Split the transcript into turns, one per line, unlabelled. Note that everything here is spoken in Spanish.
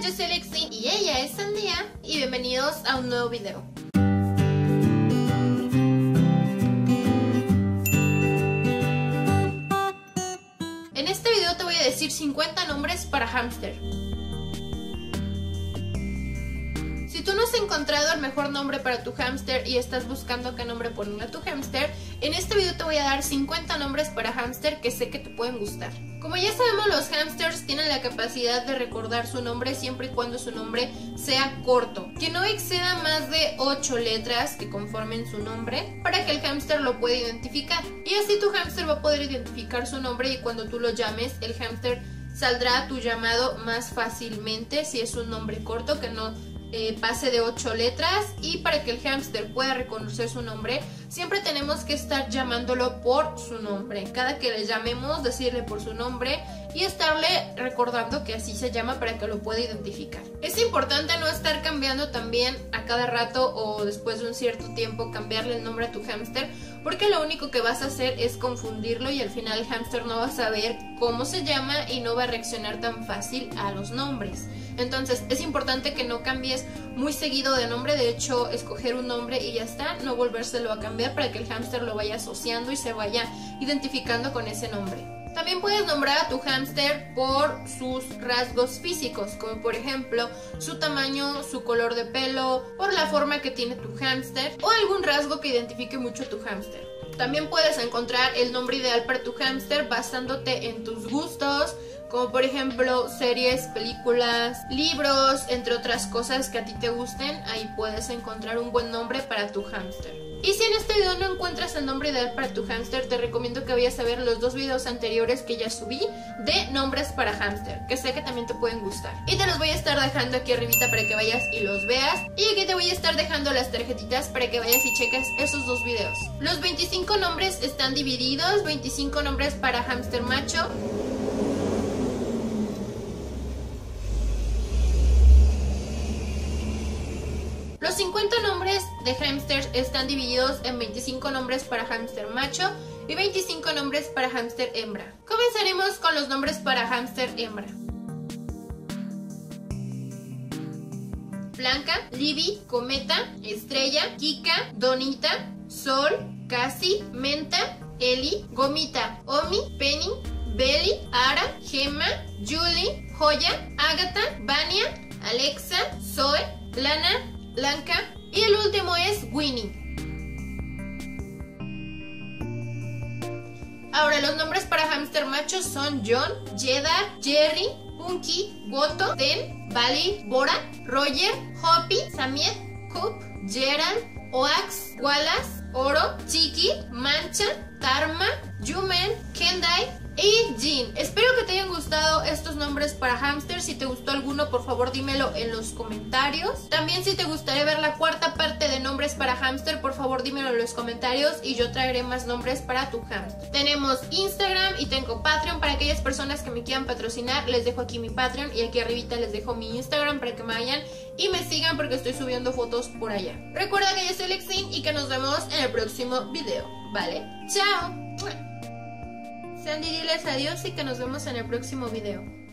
yo soy Lexi y ella es Sandía y bienvenidos a un nuevo video. En este video te voy a decir 50 nombres para hámster. Si tú no has encontrado el mejor nombre para tu hámster y estás buscando qué nombre ponerle a tu hámster, en este video te voy a dar 50 nombres para hámster que sé que te pueden gustar. Como ya sabemos, los hámsters tienen la capacidad de recordar su nombre siempre y cuando su nombre sea corto, que no exceda más de 8 letras que conformen su nombre para que el hámster lo pueda identificar. Y así tu hámster va a poder identificar su nombre y cuando tú lo llames, el hámster saldrá a tu llamado más fácilmente si es un nombre corto que no pase de 8 letras. Y para que el hámster pueda reconocer su nombre, siempre tenemos que estar llamándolo por su nombre. Cada que le llamemos, decirle por su nombre y estarle recordando que así se llama para que lo pueda identificar. Es importante no estar cambiando también a cada rato o después de un cierto tiempo cambiarle el nombre a tu hámster, porque lo único que vas a hacer es confundirlo y al final el hámster no va a saber cómo se llama y no va a reaccionar tan fácil a los nombres. Entonces es importante que no cambies muy seguido de nombre, de hecho escoger un nombre y ya está, no volvérselo a cambiar para que el hámster lo vaya asociando y se vaya identificando con ese nombre. También puedes nombrar a tu hámster por sus rasgos físicos, como por ejemplo su tamaño, su color de pelo, por la forma que tiene tu hámster o algún rasgo que identifique mucho a tu hámster. También puedes encontrar el nombre ideal para tu hámster basándote en tus gustos, como por ejemplo series, películas, libros, entre otras cosas que a ti te gusten. Ahí puedes encontrar un buen nombre para tu hámster. Y si en este video no encuentras el nombre ideal para tu hámster, te recomiendo que vayas a ver los 2 videos anteriores que ya subí de nombres para hámster, que sé que también te pueden gustar. Y te los voy a estar dejando aquí arribita para que vayas y los veas. Y aquí te voy a estar dejando las tarjetitas para que vayas y cheques esos 2 videos. Los 25 nombres están divididos, 25 nombres para hámster macho, los 50 nombres de hámsters están divididos en 25 nombres para hámster macho y 25 nombres para hámster hembra. Comenzaremos con los nombres para hámster hembra. Blanca, Libby, Cometa, Estrella, Kika, Donita, Sol, Casi, Menta, Eli, Gomita, Omi, Penny, Belly, Ara, Gemma, Julie, Joya, Agatha, Vania, Alexa, Zoe, Lana, Blanca y el último es Winnie. Ahora los nombres para hámster machos son John, Jeddah, Jerry, Punky, Boto, Ten, Bali, Bora, Roger, Hoppy, Samiet, Coop, Gerald, Oax, Wallace, Oro, Chiqui, Mancha, Tarma, Yumen, Kendai y Jean. Espero que te hayan gustado estos nombres para hámster. Si te gustó alguno, por favor dímelo en los comentarios. También si te gustaría ver la cuarta parte de nombres para hámster, por favor dímelo en los comentarios y yo traeré más nombres para tu hámster. Tenemos Instagram y tengo Patreon. Para aquellas personas que me quieran patrocinar, les dejo aquí mi Patreon y aquí arribita les dejo mi Instagram para que me vayan y me sigan porque estoy subiendo fotos por allá. Recuerda que yo soy Lexi y que nos vemos en el próximo video, ¿vale? ¡Chao! Sandy, diles adiós y que nos vemos en el próximo video.